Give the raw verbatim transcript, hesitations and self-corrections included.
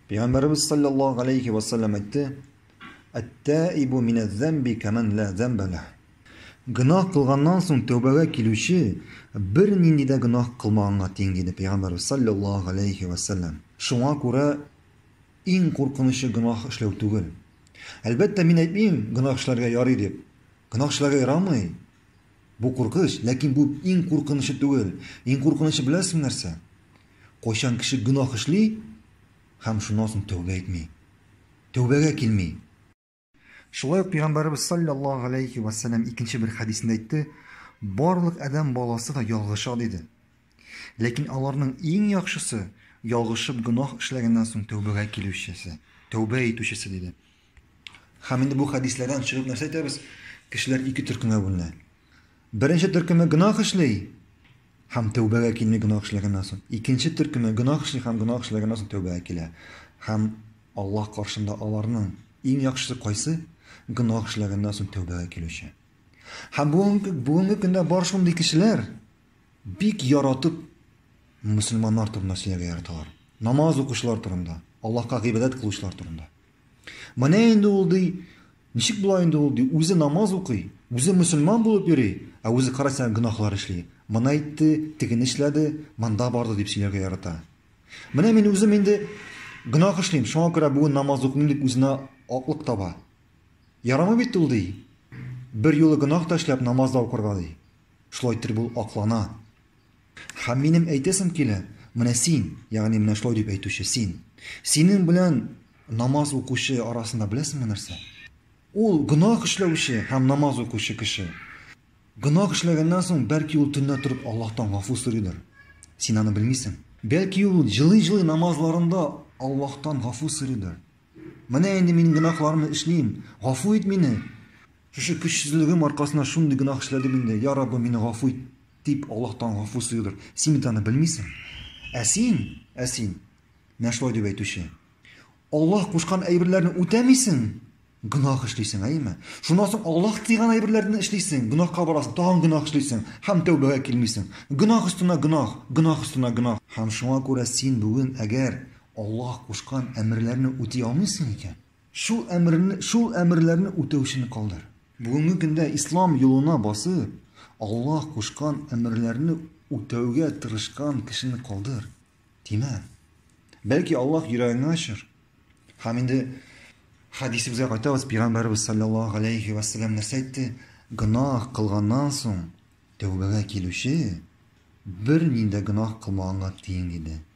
Peygamberimiz sallallahu aleyhi ve sellem etti. "Et-taibu minez-zembi kemen la zembe leh." Günah kılgandan soň tövbege kilüşi bir nindi de günah kılmaganга teң dedi Peygamberimiz sallallahu aleyhi ve sellem. Şoňa görä iň korkunçy günah işlew tugul. Elbette min aýtmaýyn günah işlerge ýary dip. Günah işlerge yaramay. Bu korkunç, lakin bu iň korkunçy tugul. Iň korkunçy biläsmi nerse? Koşan kişi günah işli, hem şundan soň tövbe etmeýär. Tövbege kilmeýär. Şolay Peygamberimiz sallallahu aleyhi ve sellem ikinci bir hadisinde aytdy, barlyk adam balası da yalgışa dedi. Lakin alarning iň ýakşysy yalgışyp günah işlegenden soň tövbege kilüşesi, tövbe etüşesi dedi. Hem indi bu hadislerden çygyp näse aýtабыз? Kişiler iki türküme bölünýär. Birinci türküme günah işleýär, hem tövbege kilmeýär günah işlegenden soň. İkinci türküme günah işleýär, hem günah işlegenden soň tövbege kilýär. Hem Allah karşında alarning iň ýakşysy gaýsy? Günah işlegenden soň tövbege kilüşi. Hem bugunky bugunky günde bar şonday kişiler bik yaratyp musulmanlar turunda şeýle yaratylar. Namaz okuşlar turunda, Allah'a ibadet kıluşlar turunda. Mana endi oldy, nişik bula endi oldy? Uzy namaz okuy, uzy musulman bolup ýöri, a uzy garasan günahlar işleýär. Mana aýtdy, tigini işledi, manda bardy diýip şeýle yarata. Mana men özüm endi günah işleýim, şoňa görä bugun namaz okuým diýip özüne aklyk taba. Yarama bitti oldu. Bir yolu günah taşlap namazda okurga di. Şulaytır bul aklana. Hem benim eytesim kile, mene sin, yani mene şulay deyip eytuşu sin. Senin bilen namaz okuşu arasında bilesin mi nerse? Ol günah işlevişi hem namaz okuşu kişi. Günah işlegenden soň belki ol tünde turup Allah'tan gafur soruyor. Sen onu bilmisin. Belki ol jılı jılı namazlarında Allah'tan gafur soruyor. Mana endi mening günahlarımı işleyim, gafu et meni. Şu güçsüzligim arkasına şunday günah işledim indi. Ya Rabbi meni gafu et deyip Allah'tan gafu soruyor. Sen onu bilmisin. Esin, esin. Ne şolay dep aýtuşy. Allah koşkan aýbirlerini ötemeýsin. Günah işleysin, aýmy? Şundan soň Allah diýen aýbirlerini işleysin. Günahka barasyň, taýan günah işleysin. Hem tövbege kilmeýsin. Günah üstüne günah, günah üstüne günah. Hem şoňa görä sen bugün eger Allah koşkan emirlerini ötüy almysın eken, şu emrini, şu emirlerini ötewşini kaldır. Bugünkü günde İslam yoluna basıp Allah koşkan emirlerini ötewge tırışkan kişini kaldır. Dime. Belki Allah yüreğini açır. Hem indi hadisi bize aýtabız, Peygamberimiz sallallahu aleyhi ve sellem näse aýtdy? Günah kılgandan soň tövbege kilüşi bir ninde günah kılmaganga teň dedi.